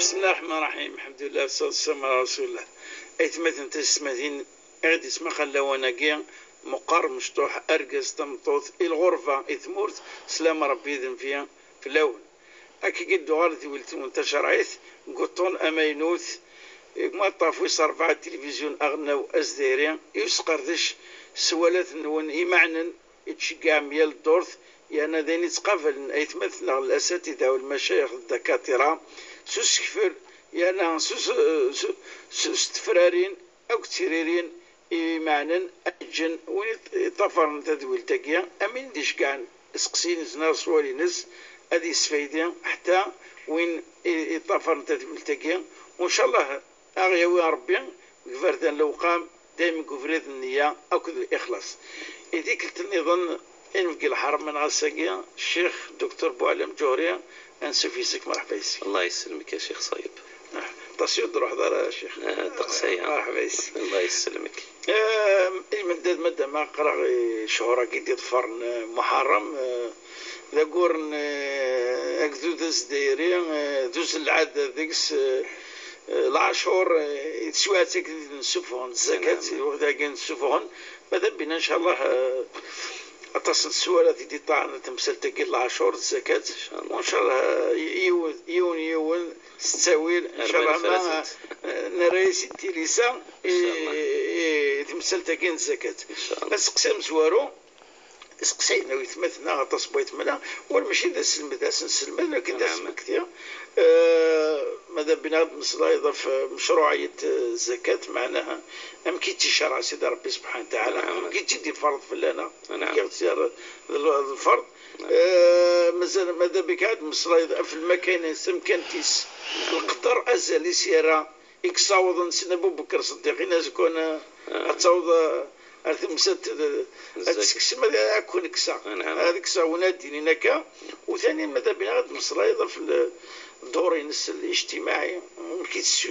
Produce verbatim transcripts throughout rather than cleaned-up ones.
بسم الله الرحمن الرحيم. الحمد لله والصلاة والسلام على رسول الله. ايتمثل تسمدين غادي اسما خلاوانا كيا مقر مشطوح ارقص تمطوط الغرفة اثمورت سلام ربي يذن فيها في الاول اكي قد غالتي ولت منتشر عيث قطون امينوث ما طافو صرفع التلفزيون اغنى ازديريا يسقردش سوالات نون ايمعنا يتشقع ميال الدورث يعني ذاني تقابل ايتمثل الاساتذه والمشايخ الدكاتره سوس كفر يعني سوس سوس تفرارين او كتيرين معنى اجن وين طفرن تدويل تاكيا امين ديش كان اسقسين زنا صوالي نس هذه السفيدة حتى وين طفرن تدويل تاكيا وان شاء الله اغيوي ربي كفردان لو قام دائما كفريد النية او كذا الاخلاص هذيك النظام انفقي الحرم من غساقيا الشيخ دكتور بوعلم جوريا انسفيسك مرحبا يسك. الله يسلمك يا شيخ صايب. تصيد روح دار يا شيخ. تقصي مرحبا يسك. الله يسلمك. المدد مدى ما قرا شهورا كي فرن محرم ذا قورن اكدودس دايري دوز العاد ذيكس العشور يتسواتك نسفون الزكاة وذا كان نسفون ماذا بنا ان شاء الله اتصل السؤال دي طعنا تمثل تقل العشور الزكاة وان شاء الله يون يون يون ستاويل ان شاء الله ما نريس التليسا تمثل تقل الزكاة بس قسم زوارو اسقسينا ويتمثلنا تصبيت منا والمشي ذا السلم ذا سنسلم لكن ذا سلم كثير ماذا بنا مثل ايضا في مشروعيه الزكاه معناها امكن تشرع سيدي ربي سبحانه وتعالى امكن تدي الفرض في لنا اختيار الفرض مازال ماذا بك عاد مثل ايضا في المكان سمكنتيس القطر ازل سيرا اكساوض سيدنا ابو بكر الصديق الناس كون تصاوض هذا مسد السكس ماذا أكون كسا هذا كسا ونادي نكا وثانيا ماذا بنا غد مصر أيضا في الدورين الاجتماعي كيس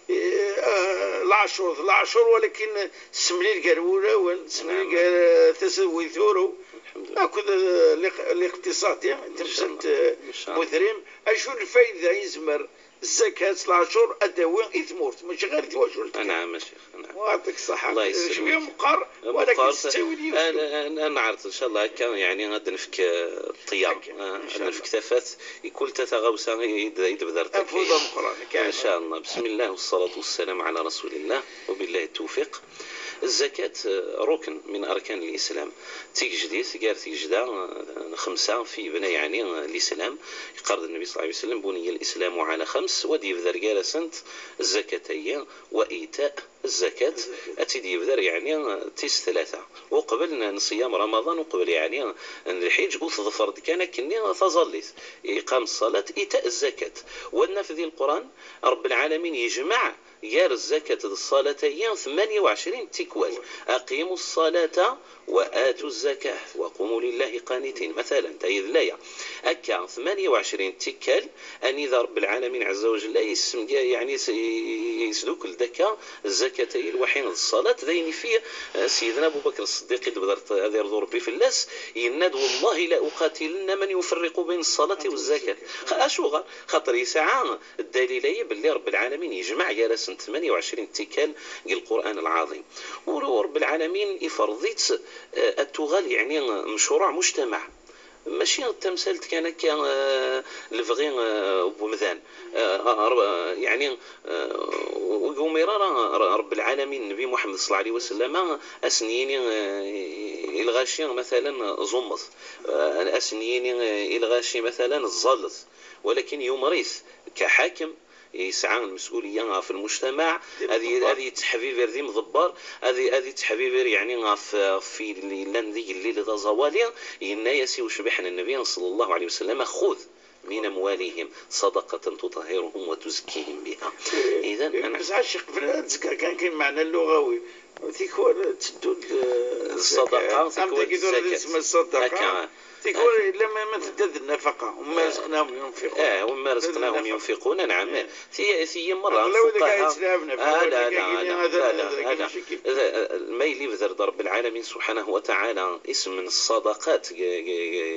العشور العشور ولكن سملي القروله وسملي تسوي ثورو أكون الاقتصاد يعني تمسد مثريم أشو الفايدة يزمر الزكاة العشور أدوين إثمورت مش غير توجه نعم يا شيخ نعم ويعطيك الصحة الله يسلمك شوية مقر ولكن تستوي لي أنا أنا عرفت إن شاء الله كان يعني غادي نفك الطيام نفك تفات يكون تتغوسا يدبدر أفوضى مقرانك إن شاء الله. بسم الله والصلاة والسلام على رسول الله وبالله التوفيق. الزكاة ركن من أركان الإسلام تيجديث قال تيجدا خمسة في بناء يعني الإسلام يقرض النبي صلى الله عليه وسلم بني الإسلام على خمس ودي بذر قال سنت الزكاتية وإيتاء الزكاة أتيدي يبذر يعني تيس ثلاثة وقبل نصيام رمضان وقبل يعني الحج وتظفر كان كني تظلت إقام الصلاة إيتاء الزكاة والنفذ القرآن رب العالمين يجمع يار الزكاة الصلاتين ثمانية وعشرين تكوال أقيموا الصلاة وآتوا الزكاة وقوموا لله قانتين مثلا تأيذ لايا أكا ثمانية وعشرين تكال أن إذا رب العالمين عز وجل يسم يعني يسدوك الذكاء الزكاتين الوحين الصلاة ذين في سيدنا أبو بكر الصديق بدرت هذا يرضو ربي في الناس يناد والله لا أقاتلن من يفرق بين الصلاة والزكاة أشو خاطر يسعى الدليلية باللي رب العالمين يجمع يا سنة ثمانية وعشرين تكال القرآن العظيم ورب العالمين يفرضيت التغال يعني مشروع مجتمع ماشي التمثال كان كان لفغين بومذان يعني وقوميرا رب العالمين النبي محمد صلى الله عليه وسلم أسنين الغاشي مثلا زمط أسنين الغاشي مثلا الزلط ولكن يمرث كحاكم يسعى المسؤوليه في المجتمع هذه هذه تحبيب ذي مضبر هذه هذه تحبيب يعني في في ذيك الليله تزواليا ينايسي وشبحنا النبي صلى الله عليه وسلم خذ من اموالهم صدقه تطهرهم وتزكيهم بها. اذا انا بس عشق في كان كاين معنى اللغوي تيكون تدود الصدقه تيكون الصدقه تقول لما ما تدد النفقة وما رزقناهم ينفقون اه وما رزقناهم ينفقون نعم في في مرة الفقهاء آه لا لا لا لا لا الميل بذر رب العالمين سبحانه وتعالى اسم من الصدقات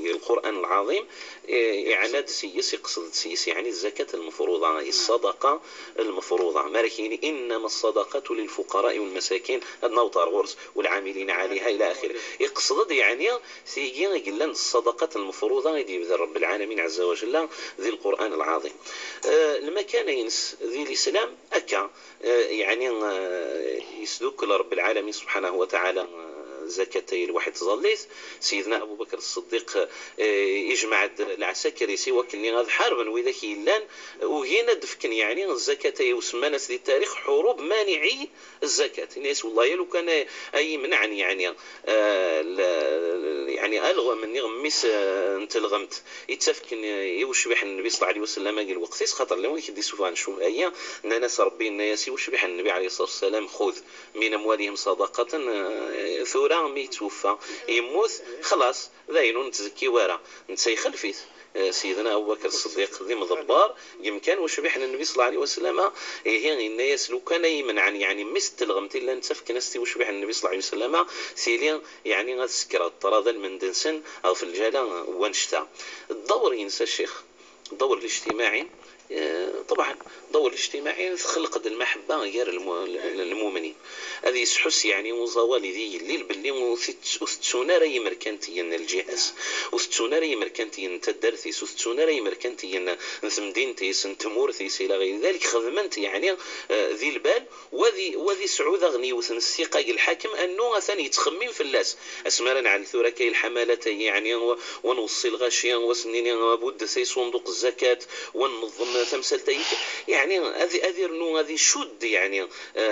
في القرآن العظيم إعانات سيس يقصد سيس يعني الزكاة المفروضة، الصدقة المفروضة. مالكين إنما الصدقة للفقراء والمساكين النوطر غرس والعاملين عليها إلى آخره. يقصد يعني سيجي يقول لنا الصدقة المفروضة يدي رب العالمين عز وجل ذي القرآن العظيم. آه لما كان ينس ذي الإسلام أكا آه يعني آه يسلوك لرب العالمين سبحانه وتعالى زكاتي الواحد ظليت سيدنا أبو بكر الصديق يجمع العساكر يسوى كني غاد حاربا وإذا كيلان وهنا دفكن يعني الزكاتي وسمانا في التاريخ حروب مانعي الزكاة. الناس والله لو كان أي منعني يعني آه يعني ألغى من غميس انتلغمت يتفكن يوشبح النبي صلى الله عليه وسلم قال وقتيس خاطر لو يكدي سوفان شو أيام ناس ربي الناس يوشبح النبي عليه الصلاة والسلام خذ من أموالهم صدقة ثورة ميتوفى يموت خلاص ذاينون تزكي ورا نتسيخل فيه. سيدنا أبو بكر الصديق ذي مضبار يمكن وشبحنا النبي صلى الله عليه وسلم هي الناس لو كان يمنع يعني مست الغمت إلا نتفك نستي وشبح النبي صلى الله عليه وسلم سيليا يعني غاد سكرات طراد من دنسن أو في الجالة وانشتا. الدور ينسى الشيخ الدور الاجتماعي طبعا الدور الاجتماعي خلق المحبة غير المؤمنين هذه يسحس يعني وزوالي ذي الليل باللي وستسونا راي مركنتيا الجهاز وستسونا راي مركنتيا تدرثيس وستسونا راي مركنتيا نثمدينتيس نتمورثيس إلى غير ذلك خدمنت يعني ذي البال وذي وذي سعود أغني وثن السقاي الحاكم أنه ثاني يتخمم في اللاس أسمارا على ثوركي الحمالة يعني ونوصل غاشيا وسنين بد سي صندوق الزكاة وننظم ثمثلتي يعني هذه هذه نو هذه شد يعني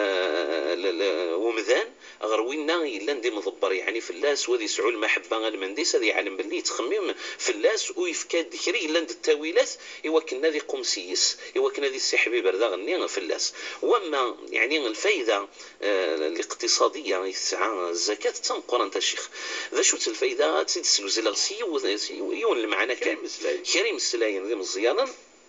آه ومذان غروينا إلا ندي مضبر يعني في اللاس وذي سعو المحبة المنديس هذه يعلم باللي تخمم في اللاس ويفكاد ذكري إلا ند التاويلات يوكلنا ذي قمسيس يوكلنا ذي السحبي بردا غني في اللاس. وما يعني الفايدة آه الاقتصادية يسعى الزكاة تنقر أنت الشيخ ذا شو الفايدة تسيد سلوزيلا يون المعنى كريم كريم السلاين ذي مزيانا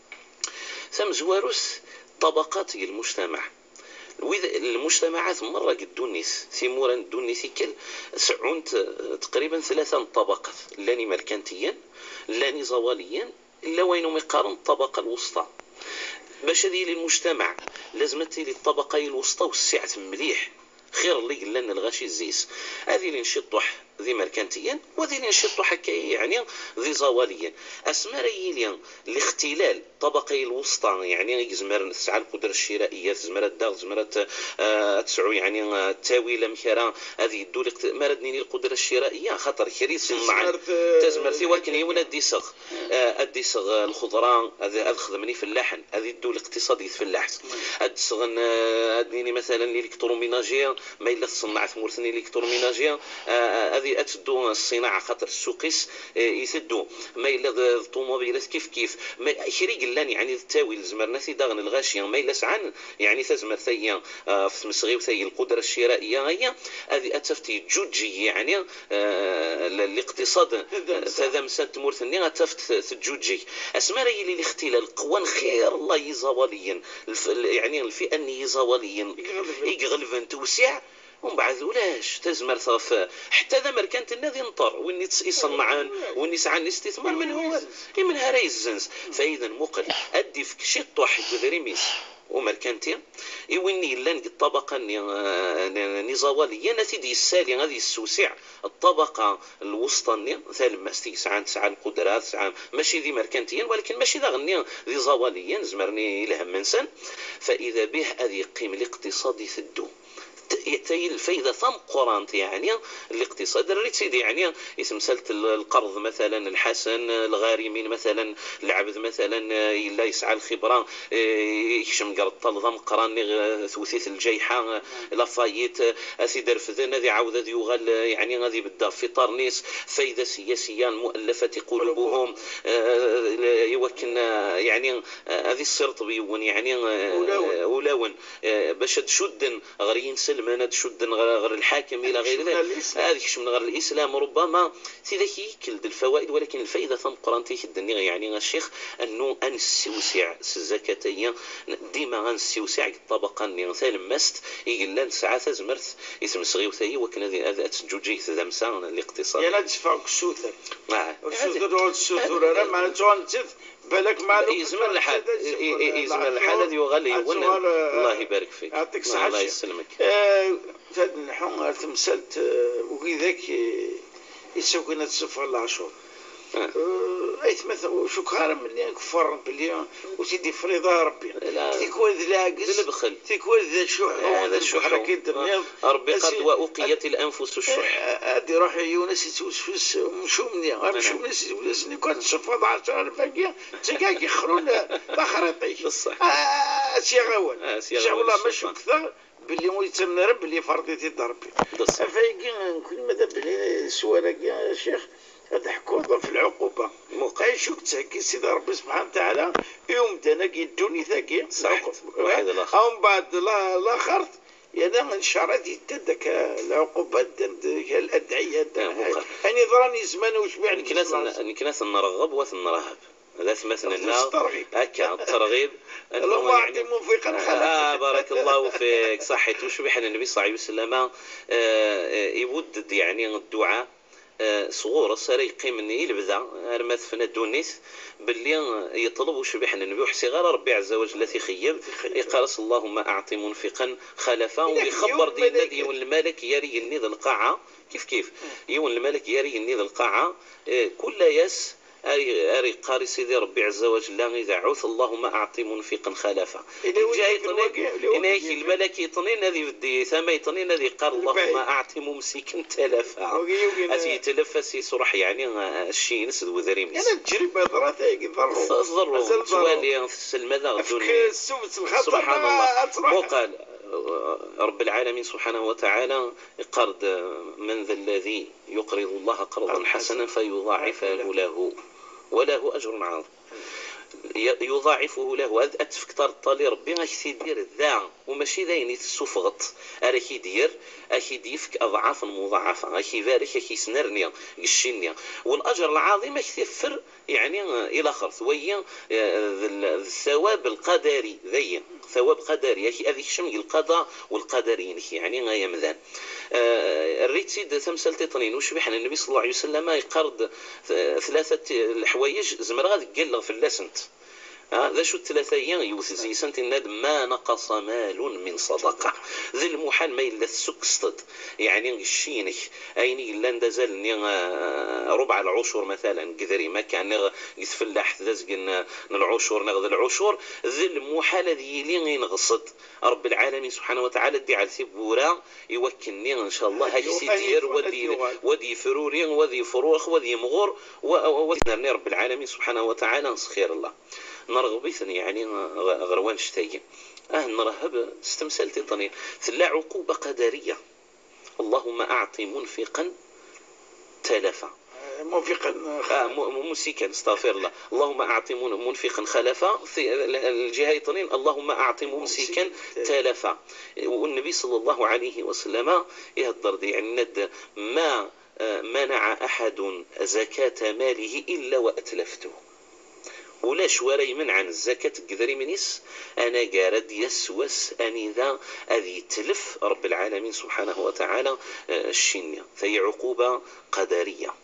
ثم زواروس طبقات المجتمع المجتمعات مرة قد دونيس ثمورا دونيس كل سعون تقريبا ثلاثة طبقات لاني مركنتيا لاني زواليا إلا وين مقارن الطبقة الوسطى باش هذه للمجتمع لازم تيلي الطبقة الوسطى والسعة مليح خير اللي قلنا الغاشي الزيس هذه اللي نشطح ذي مركنتيا وذي اللي نشطح حكاية يعني ذي زواليا أسمار يليان الاختلال طبقي الوسطى يعني يزمر تسعى القدرة الشرائية تزمر الدغ زمرت آه تسعو يعني التاويل مكرا هذه الدول مردني القدرة الشرائية خطر كريس مع تزمر في وكن يونا الديسغ آه الديسغ الخضراء هذا الخدمني في اللحن هذه الدول الاقتصادية في اللحن الدسغن أدنيني مثلا الإلكتروميناجية ما إلا تصنع ثمورثني الإلكتروميناجية هذه أتدو الصناعة خاطر السوقيس يسدو ما إلا الطوموبيلات كيف كيف شريك لان يعني التاويل زمرنا في داغن الغاشية ما إلا سعان يعني تزمر ثيا في مسغي وثي القدرة الشرائية هي هذه أتفتي جوجي يعني الاقتصاد هذا مسان تمورثني أتفت تجوجي أسمار يلي الاختلال قوان خير الله يزواليا يعني الفئة يزواليا يغلبن توسع ومن بعد ولاش تزمر صاف حتى ذا مركنت النادي نطر واني يصنعان واني سعان الاستثمار من هو من هراي الزنس فاذا مقل ادي في شي طوح كذريميس ومركنتي يويني لان الطبقه النزواليه نتيدي السالي هذه السوسع الطبقه الوسطى ثالث ما سعان سعى القدرات سعى ماشي ذي مركنتيا ولكن ماشي ذا غني ذي زواليا زمرني لها منسن فاذا به هذه قيم الاقتصادي ثدو تي الفايدة ثم قرانت يعني الاقتصاد الريت سيدي يعني اسم سلت القرض مثلا الحسن الغارمين مثلا العبد مثلا إلا يسعى الخبرة يكشم قرط الضم قران ثوثيث الجيحة لافايت أسيد رفذن هذه عودة يغل يعني هذه بدا في طرنيس فايدة سياسية مؤلفة قلوبهم يوكن يعني هذه السرط بيون يعني أولاون باش تشد غرين سلم انا تشد غير الحاكم الى غير ذلك، هذيك من غير الاسلام ربما سيدك يكل الفوائد، ولكن الفائده ثم قرانتي الدنيا يعني الشيخ انه انستوسع الزكاتيه ديما غنستوسع الطبقه مثلا مست يقول ساعات زمرت اسم صغير ثاني وكان هذه جوجي ذمسا الاقتصاد يلا تفاق السوثر اه السوثر السوثر انا ما تونت بالك مع يزمر الحال يزمر الحال هذه يغلي الله يبارك فيك يعطيك الصحه الله يسلمك. فهاد النحو تمثلت وكذاك يسوقنا تصفر العشور ايت مثلا شكرا ملي كفر بلي وسيدي فريضه ربي تيكون ذلاقس بالبخل تيكون ذا شح هذا الشح ربي قد واقيت الانفس الشح هادي روح يونس يتوسوس مشو مني غنمشيو ناس يونس كون صفر عشرة الباقيه تلقاك يخرون بخريطي بصح هادشي غوال شي والله ماشي اكثر باللي ويتمنى ربي اللي فرضيتي ضربي فايقين كل ماذا بلي سؤالك يا شيخ هذا حكومة في العقوبة أي شو تحكي سيدي ربي سبحانه وتعالى يوم دنا يدوني ثاقي واحد الآخر أو بعد لا لا خرط يعني انشرت يتدك العقوبات الأدعية أني ضراني زمان وش بيعني كناس نرغب وثن نرهب هذا مثلا لنا هكا الترغيب اللهم اعطي موفقا خلق بارك الله فيك صحيت وش بحنا النبي صلى الله عليه وسلم يودد يعني الدعاء صغور السريقي مني البدا رمات فينا دونيس باللي يطلب وش بحنا النبي وحسي غير ربي عز وجل التي خيب يقرص اللهم اعطي منفقا خلفا ويخبر دي الذي يون الملك يري النيذ القاعه كيف كيف يون الملك يري النيذ القاعه كل يس أري أري قاري سيدي ربي عز وجل إذا عوث اللهم أعطي منفقا خلفا جاي طنين إنك الملك يطنين هذه بدي ثما يطنين هذه قال اللهم أعطي ممسكا تلفا أتي تلفا سيصرح يعني الشيء نسد وذريم أنا تجربة ضراتي يضروا ضروا سوالي المذا سبحان الله وقال رب العالمين سبحانه وتعالى قرض من ذا الذي يقرض الله قرضا حسنا فيضاعفه له وله أجر عظيم يضاعفه له. هذا أتفكر طالي ربي غاكي يدير ذا وماشي ذاين تسفغط راكي يدير اكي يديفك اضعاف مضاعفه غاكي يبارك اكي يسنرني يشيني والاجر العظيم يكثر يعني الى اخر وهي الثواب القدري ذي ثواب قدري هذيك شمي القضاء والقدرين يعني غايه مذان الريت سيد تمثال تطنين وش بحنا النبي صلى الله عليه وسلم يقرض ثلاثه الحوايج زمر غادي قلغ في اللسنت هذا شو الثلاثة أيام يوثزي سنت الناد ما نقص مال من صدقة ذي المحال ما إلا السكستد يعني الشينك أيني إلا ندزل ربع العشر مثلا قدري ما كان يتفلح ذزق العشر نغذ العشر ذي المحال ذي لين ينغصد رب العالمين سبحانه وتعالى دي على ثبورا يوكلني إن شاء الله هاي سيدير ودي ودي فرورين ودي فروخ ودي مغور ودي رب العالمين سبحانه وتعالى نسخير الله نرغب يعني غروان شتاي اه نرهب استمثلتي طنين ثلا عقوبة قدرية اللهم أعطي منفقا تلفا منفقا آه ممسكا استغفر الله اللهم أعطي منفقا خلفا الجهة طنين اللهم أعطي ممسكا تلفا والنبي صلى الله عليه وسلم يهدر دي يعني ند ما منع أحد زكاة ماله إلا وأتلفته ولا شواري من عن الزكاة قدري منيس أنا قارد يسوس أني ذا أذي تلف رب العالمين سبحانه وتعالى الشنية فهي عقوبة قدرية.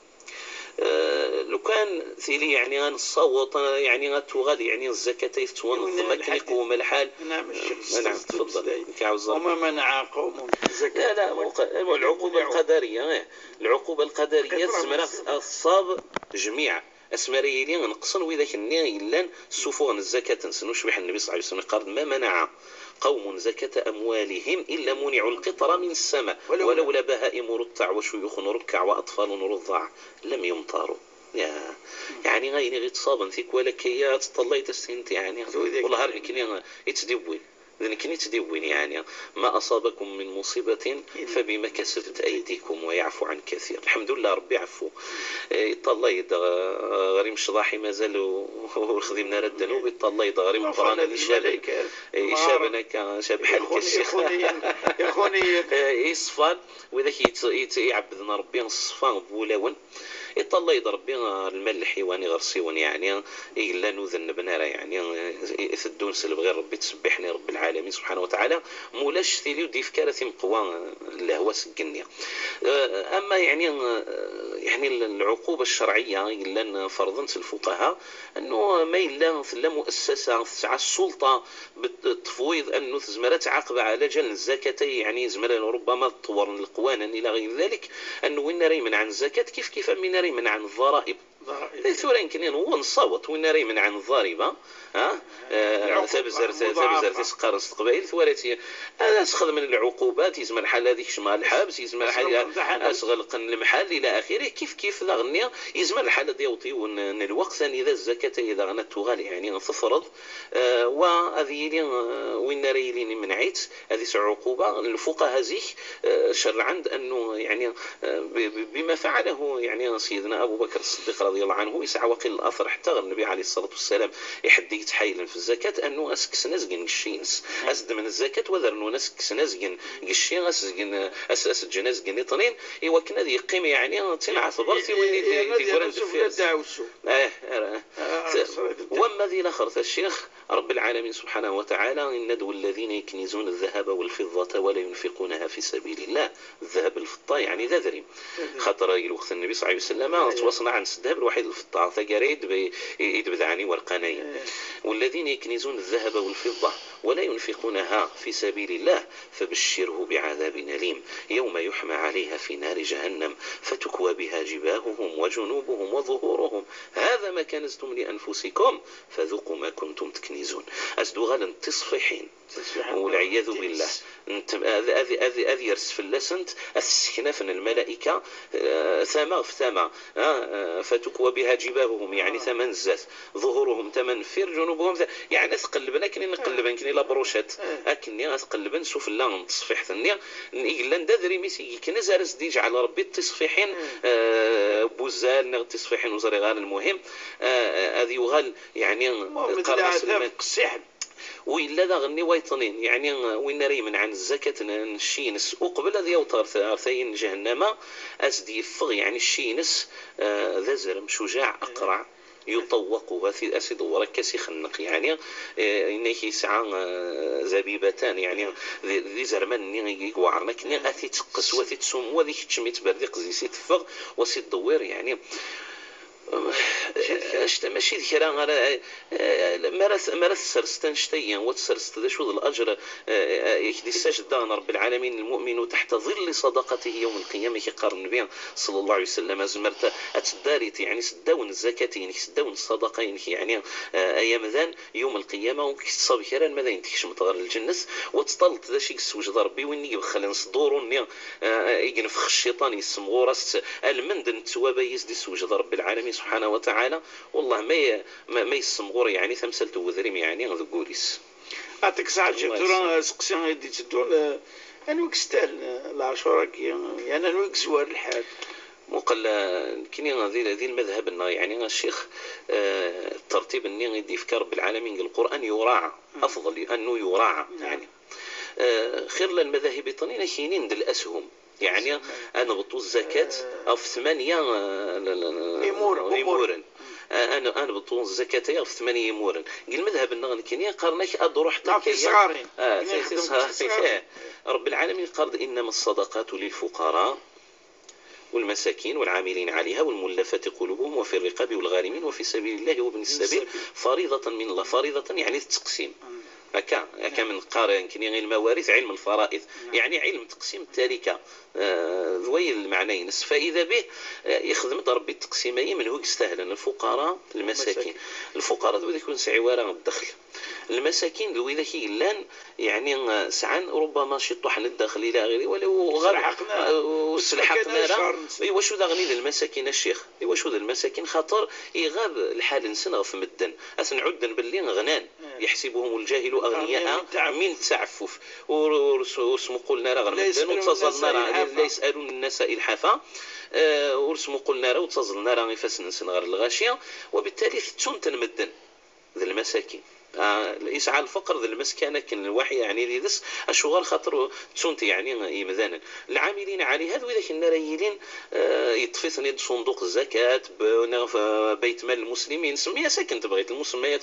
لو كان ثيلي يعني غنصوت يعني غتوغال يعني الزكاة يتوان يقوم الحال. نعم الشيخ نعم تفضل. وما منع قوم لا لا العقوبة القدرية العقوبة القدرية زمرا الصاب جميع اسمري لي نقصن وذاك الني الا سفوغ الزكاه تنسنوش بح النبي صلى الله عليه وسلم قال ما منع قوم زكاه اموالهم الا منعوا القطر من السماء ولولا بهائم رتع وشيوخ ركع واطفال رضع لم يمطروا يا يعني غير غير تصابن فيك ولك يا تطليت السنت يعني والله هربك لي يتدبوي ذن كني تدوين يعني ما أصابكم من مصيبة فبما كسبت أيديكم ويعفو عن كثير. الحمد لله ربي عفو. يطلع يد غريم شضاحي مازال وخدمنا الذنوب، يطلع يد غريم قرانا اللي شاب شابنا كان شاب حالك الشيخ يخوني يصفان وذاك يعبدنا ربي الصفان بولاون يطلع يضرب بين المال الحيواني غير سيون يعني إلا نذنبنا راه يعني يثدون سلب غير ربي تسبحني رب العالمين سبحانه وتعالى مولاش ثيليو ديف كارثي مقوى الهوى سكنيا. أما يعني يعني العقوبة الشرعية إلا فرضت الفقهاء أنه ما إلا لا مؤسسة تاع السلطة بالتفويض أنه زمرة تعاقب على جل الزكاة يعني زمرة ربما تطور القوانين إلى غير ذلك أنه وين ريمن عن الزكاة كيف كيف من ريمن عن الضرائب ثورة يمكن هو نصوت وين ريمن عن الضريبة ها ثبزر ثبزر تسقر استقبال ثورتي هذا أسخذ من العقوبات يزمر حال هذيك شمال الحبس يزمر حال أشغل قن المحل إلى آخره كيف كيف لاغنيا يزمر الحالة ديوطي ون الوقت إذا الزكاة إذا غنت تغالي يعني تفرض آه وهذه وين ريلين من عيت هذه عقوبة الفقهاء هذه آه شرعا أنه يعني آه بما فعله يعني سيدنا أبو بكر الصديق رضي الله عنه يسعى وقيل الأثر حتى النبي عليه الصلاة والسلام يحدي يتحايل في الزكاة أنه أسكس نزجن قشينس أسد من الزكاة وذر أنه نسكس نزجن قشين أسجن أس جنازجن اثنين يوكن هذه قيمة يعني تنع ثبرتي وين يقولون في آه وما ذي الآخر الشيخ رب العالمين سبحانه وتعالى إن ندو الذين يكنزون الذهب والفضة ولا ينفقونها في سبيل الله. الذهب الفضة يعني ذا ذريم خاطر الوقت النبي صلى الله عليه وسلم توصلنا عن الذهب الوحيد الفضة ثقريد يدبذعني ورقانين والذين يكنزون الذهب والفضة ولا ينفقونها في سبيل الله فبشره بعذاب أليم يوم يحمى عليها في نار جهنم فتكوى بها جباههم وجنوبهم وظهورهم هذا ما كنزتم لأنفسكم فذوقوا ما كنتم تكنزون. أسدو غالا تصفحين والعياذ بالله هذه هذه هذه يرس في اللسنت السكنة في الملائكة ثما في ثما فتكوى بها جباههم يعني ثمن زات ظهورهم ثمن فير جنوبهم يعني تقلبنا كني نقلبن كني لا بروشات اكني تقلبن شوف لا تصفيح ثاني إلا ندري ميسي كنا زارس ديج على ربي التصفيحين بوزال نغ تصفيحين وزرغال المهم هذه يغال يعني قرن السحب وإلا ذا غني ويطنين يعني وين ريمن عن الزكاة الشينس وقبل هذا يوتر ثين جهنم أسدي فغ يعني الشينس آه ذا زرم شجاع أقرع يطوق وثي أسد وركسي خنق يعني إنه يسعى زبيبتان يعني ذي زرمان يقوعرنا كني أثي تقس وثي تسوم وذي تشميت بردق زي سيت فغ وسي الدوير يعني اش ماشي ذكرى مرث مرث سرستن شتيا وتسرست ذا شو الأجر يكدي السجد رب العالمين المؤمن تحت ظل صدقته يوم القيامة كقال النبي صلى الله عليه وسلم زمرت أتداريت يعني سدون الزكاة يعني سدون الصدقة يعني أيام ذان يوم القيامة وكتصاب كران ماذا ينتكش متغر الجنس وتطلت ذا شيء سوجد ربي ويني بخلي نصدورون ينفخ الشيطان يسمغورس المندن توابا يزدي سوجد رب العالمين سبحانه وتعالى والله ما ما يسمغور يعني ثمثلت وذريم يعني ذو قوليس أعطيك ساعة جبتورا سقسيان يدي تدون أنا وكستال العشرة يعني أنا وكزوار الحال مقل كني هذه هذه المذهب النا يعني الشيخ الترتيب الني يدي في رب العالمين القرآن يراعى أفضل أنه يراعى يعني خير للمذاهب الطنين كاينين د الأسهم يعني أنا بطو الزكاة أو في ثمانية إمورا أنا أنا بطو الزكاة في ثمانية إمورا قل مذهب النغن كنيا قرنك أدو حتى في صغارين آه في صغارين رب العالمين قال إنما الصدقات للفقراء والمساكين والعاملين عليها والملفة قلوبهم وفي الرقاب والغارمين وفي سبيل الله وابن السبيل فريضة من الله فريضة يعني التقسيم هكا هكا من قارئ يمكن غير المواريث علم الفرائض يعني علم تقسيم التركه ذوي المعنيين فاذا به يخدم ربي التقسيميه من هو يستاهل الفقراء المساكين الفقراء ذو يكون سعواره الدخل المساكين ذو اذا كيلان يعني سعان ربما شي طحن الداخل الى غيره ولو غرقنا وسلحقنا ايوا شو ذا غني للمساكين الشيخ ايوا شو ذا المساكين خاطر يغاب الحال نسنا في مدن اسنعدن باللي غنان يحسبهم الجاهل اغنياء من التعفف. ورسمو قلنا راه غنمدن وتصلنا راه لا يسالون الناس الحافه. ورسمو قلنا راه وتصلنا راه فاس غير الغاشيه. وبالتالي تون تنمدن ذا المساكين يسعى الفقر ذا المسكنة كان الواحد يعني ليدس الشغل خاطر تسونت يعني مثلا العاملين عليه هذا وإذا كنا رايلين يطفي صندوق الزكاة بيت مال المسلمين سميها سكنت بغيت المسميات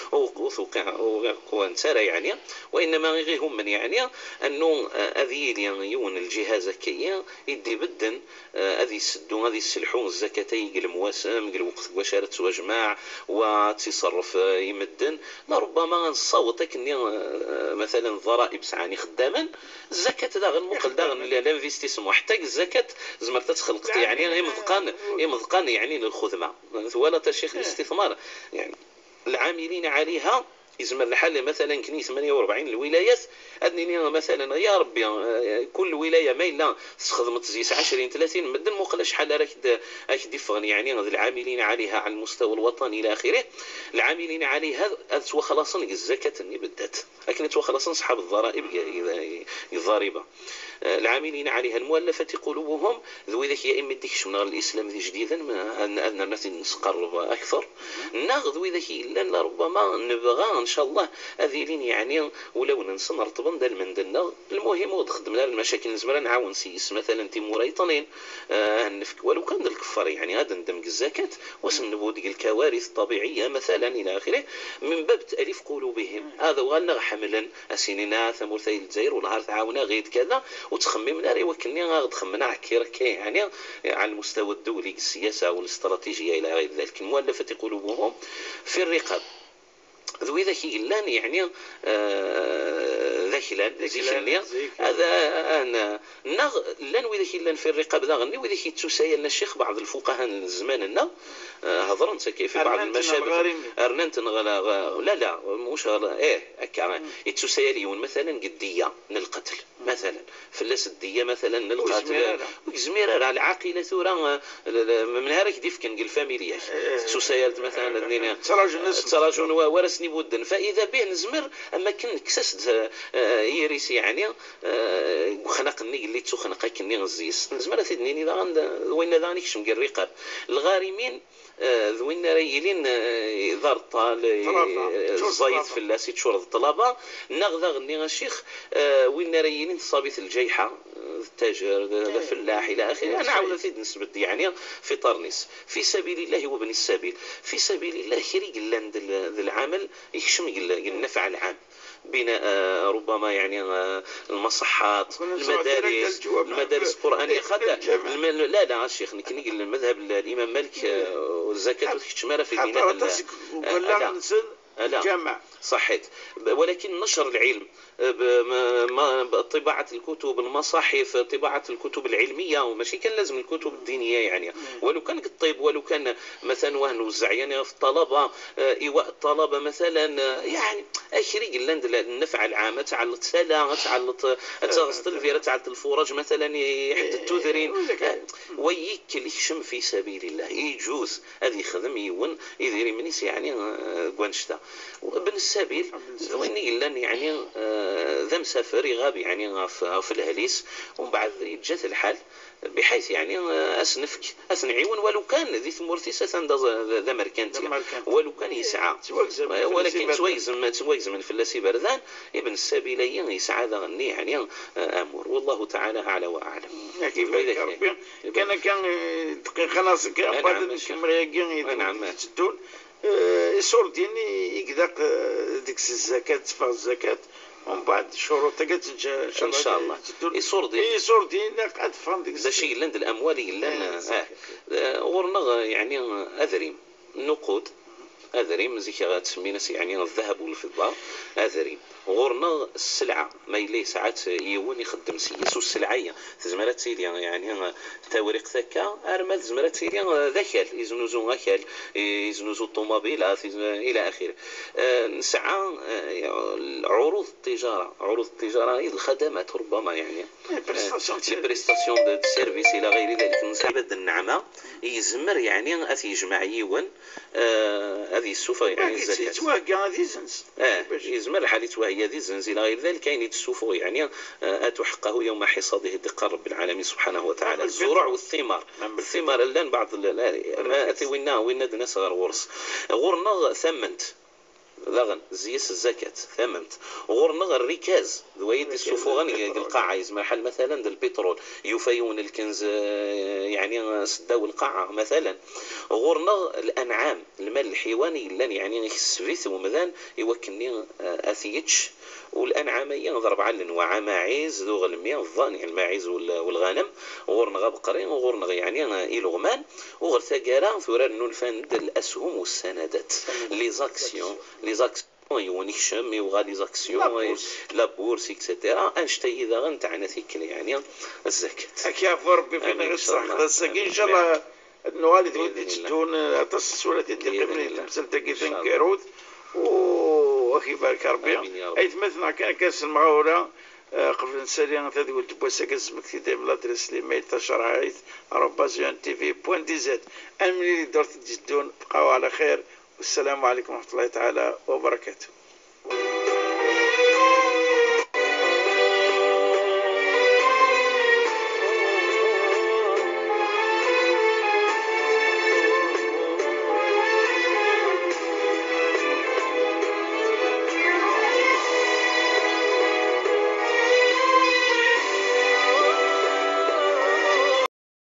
وانترى يعني. وإنما غير هم من يعني أنه هذه يون الجهاز كي يدي بدن هذه يسدوا هذه يسلحون الزكاة يقل مواسم يقل وقت وشارة وجماع وتصرف يمدن. لربما نصوت كني مثلا الضرائب سعاني خداما الزكاة داغن مقل داغن الانفستيسمون حتى الزكاة زمر تتخلق يعني يمذقان يمذقان يعني للخدمة ولا تشيخ الاستثمار يعني العاملين عليها يزمر الحل مثلا كني ثمانية وأربعين الولايات أدني مثلا يا ربي كل ولاية ما إلا خدمت زيس عشرين ثلاثين مدن مقل شحال راك راك ديفغن يعني العاملين عليها على المستوى الوطني إلى آخره. العاملين عليها تو خلاصا الزكاة اللي بدات لكن تو خلاصا صحاب الضرائب الضاربة. العاملين عليها المؤلفة قلوبهم ذوي ذاك يا إما ديكش من الإسلام ذي جديدا أن أن الناس نقرب أكثر ناخذ ذاك إلا ربما نبغى إن شاء الله هذه يعني ولو ننسى نرتبط دال من دلنا. المهم ودخدمنا المشاكل نزمر نعاون سيس مثلا تيموريطنين آه نفك ولو كان الكفار يعني هذا ندمج الزكاة وسنبو ديك الكوارث الطبيعية مثلا إلى آخره من باب تأليف قلوبهم. هذا وغالنا حملا أسيننا ثمرثي الجزائر والنهار تعاونا غير كذا وتخممنا ري وكلني غاد خمنا عكير يعني على المستوى الدولي السياسة والاستراتيجية إلى غير ذلك. المؤلفة قلوبهم في الرقاب ذوي ذاك إلا يعني ذاك لان ذيك هذا أنا نغ لان وذاك إلا في الرقاب ذا غني وذاك يتسايلنا الشيخ بعض الفقهاء الزمان لنا هضر انت كيف بعض المشابه ارننت نغلا لا لا مش ايه هكا يتسايلون مثلا قديه من القتل مثلا فلاس الديه مثلا من القتل وزميره راه العاقله ثورة من هارك ديف كان الفاميليا تسايلت مثلا تراجع ورثني بودن فاذا به نزمر اما كن كسست يريس يعني خنقني اللي تخنق كني غزيس نزمر ثدني اذا وين ذا نكش مقال الرقاب الغارمين ذوين رايلين دار الطال الزايد في اللاسي تشرد الطلبه نغذا غني الشيخ وين رايلين صابيت الجيحه التاجر الفلاح الى اخره. انا عاود زيد نسبت يعني في طرنيس في سبيل الله وابن السبيل في سبيل الله كري قلان ذا العمل يكشم النفع العام بناء ربما يعني المصحات المدارس المدارس القرآنية خاطر لا لا الشيخ نكني المذهب الإمام مالك والزكاة تشمل في بناء الجامع صحيت ولكن نشر العلم طباعة الكتب المصاحف طباعة الكتب العلمية وماشي كان لازم الكتب الدينية يعني ولو كان الطب ولو كان مثلا وهن وزع يعني في الطلبة إيواء الطلبة مثلا يعني أشري قلنا النفع العام تعال التسالة تعال التغسطل تعال الفرج مثلا يحد التذرين ويكل يشم في سبيل الله يجوز هذه خدم يون يدير منيس يعني قوانشتا وابن السبيل وين إلا يعني ذا مسافر يغاب يعني في الهليس ومن بعد يتجاث الحال بحيث يعني أسنفك أسنعيون ولو كان ذي ثمورتي ستن ذا مركنتي ولو كان يسعى ولكن تويزم تويزم في اللاسي بردان ابن السبيلين يسعى ذا غني يعني أمور والله تعالى أعلى وأعلم. كان كان خلاص كان بعد المريقين نعم تدون يصور ديني يقدق ديك الزكاة تفاق الزكاة ومن بعد شروطك ان شاء الله يصور دين يصور دين قد فهم ديك هذا شيء لند الاموال لنا اه ورنا يعني اذريم النقود اذريم زيك تسمينا يعني الذهب والفضه اذريم غورنا السلعه ما يلي ساعات يون يخدم سياسو السلعيه تزمرات سيدي يعني توريق ثكا ارمل زمرات سيدي ذكال يزنوزو ذكال يزنوزو الطوموبيلات الى اخره. نسعى عروض التجاره عروض التجاره هي الخدمات ربما يعني البريستاسيون دو سيرفيس الى غير ذلك نسعى بد النعمه يزمر يعني اثي يجمع يون هذه السوفة يعني الزكاة. يتواقع هذه زنز. اه يزمر حالة وهي ذي زنز إلى غير ذلك كاين يتسوفوا يعني آتوا حقه يوم حصاده دقار رب العالمين سبحانه وتعالى. الزروع والثمار، الثمار لان بعض ما أتي وينا وينا الناس غير غرس غورنا ثمنت لغن زيس الزكاة ثمنت غورنا الركاز ذويد السفوغن القاعة يزمر حال مثلا ديال البترول يفيون الكنز يعني سداو القاعة مثلا غورنا الأنعام المال الحيواني لان يعني يخسفيث ومذان يوكلني أثيتش والأنعامية نضرب على الأنواع ماعيز ذو غلمية الظان يعني الماعيز والغنم غورنا بقرين وغورنا يعني إلغمان وغير ثقارا ثوران نولفان الأسهم والسندات لي زاكسيون لي زاكسيون يونيشم يوغا لي زاكسيون لا بورس اكسيتيرا انشتي اذا غنتاعنا ثيكل يعني الزكاة اكياف ربي فينا غير الساقي ان شاء الله النوالي تودي تشتون تصل تدي قبل تمثل تقي ثنكيروت واخي بارك ربي اي مثلنا كان كاس المغاوره قبل نسالي تقول تبوسا كاسمك كتاب لادريس لي ميل تشرعيت ربازيون تي في بوان دي زد امني درت تجدون بقاو على خير والسلام عليكم ورحمه الله تعالى وبركاته.